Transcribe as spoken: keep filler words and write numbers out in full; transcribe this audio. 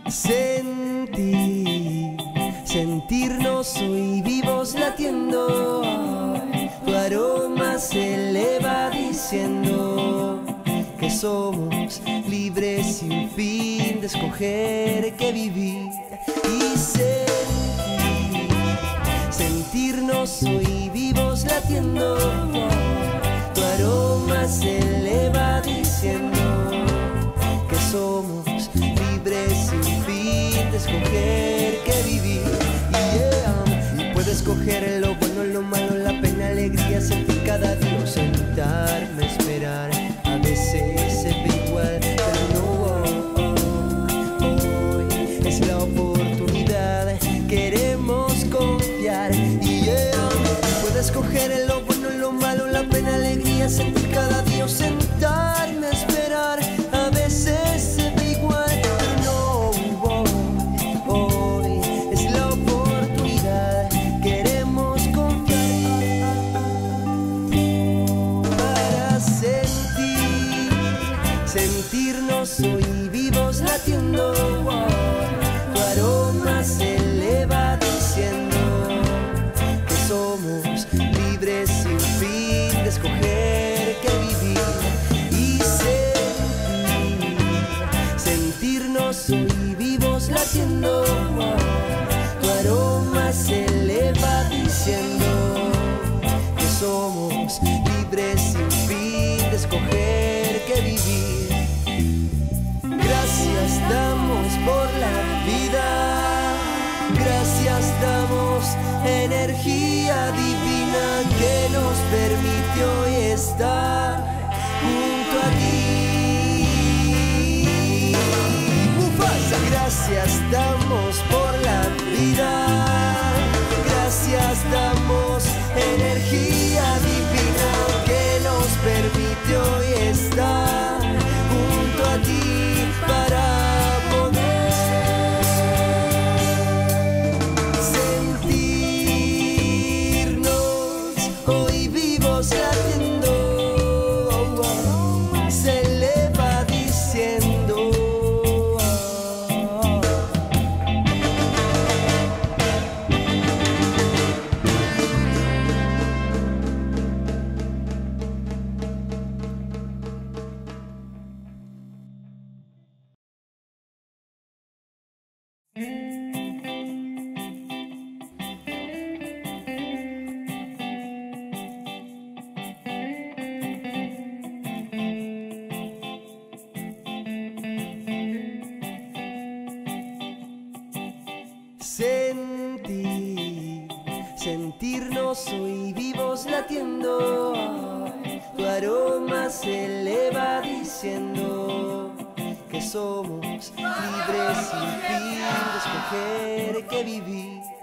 Sentir, sentirnos hoy vivos latiendo. Tu aroma se eleva diciendo que somos libres sin fin de escoger que vivir. Y sentir, sentirnos hoy vivos latiendo. Tu aroma se eleva diciendo que somos libres sin fin de escoger que vivir. Yeah. Y puedo escoger lo bueno, lo malo, la pena, alegría, sentir cada día, sentarme, esperar. A veces se ve igual, pero no. Oh, oh, hoy es la oportunidad, queremos confiar. Yeah. Puedo escoger lo bueno, lo malo, la pena, alegría, sentir cada día, sentarme, esperar. A veces se ve igual, pero no. Oh, hoy es la oportunidad, queremos confiar para sentir, sentirnos hoy vivos latiendo. Tu aroma se eleva diciendo que somos libres sin fin de escoger que vivir. Y sentir, sentirnos hoy vivos latiendo. Tu aroma se eleva diciendo que somos libres sin fin de escoger que vivir. Gracias damos por la vida, gracias damos, energía divina que nos permite hoy estar junto a ti. Mufasa, gracias damos por la vida, gracias damos, energía divina que nos permite hoy estar junto a ti para poder sentirnos hoy vivos latiendo. Se eleva diciendo sentir, sentirnos hoy vivos latiendo. Tu aroma se eleva diciendo que somos libres sin fin de escoger que vivir.